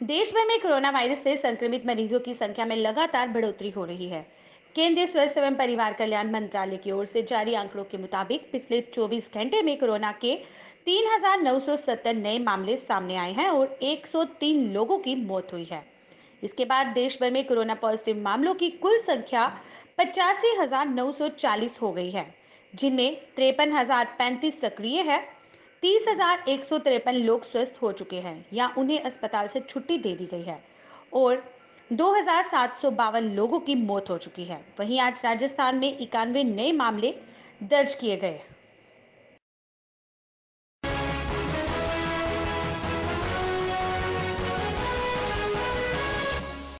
देश भर में कोरोना वायरस से संक्रमित मरीजों की संख्या में लगातार बढ़ोतरी हो रही है। केंद्रीय स्वास्थ्य एवं परिवार कल्याण मंत्रालय की ओर से जारी आंकड़ों के मुताबिक पिछले 24 घंटे में कोरोना के 3,970 नए मामले सामने आए हैं और 103 लोगों की मौत हुई है। इसके बाद देश भर में कोरोना पॉजिटिव मामलों की कुल संख्या 85,940 हो गई है, जिनमें 53,035 सक्रिय है। 30,153 लोग स्वस्थ हो चुके हैं या उन्हें अस्पताल से छुट्टी दे दी गई है और 2,752 लोगों की मौत हो चुकी है। वहीं आज राजस्थान में 91 नए मामले दर्ज किए गए।